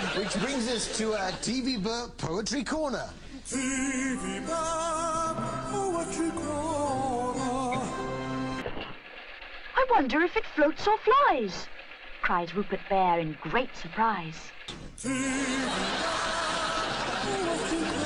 Which brings us to our TV Burp Poetry Corner. TV Burp Poetry Corner. I wonder if it floats or flies, cries Rupert Bear in great surprise. TV Burp Poetry Corner.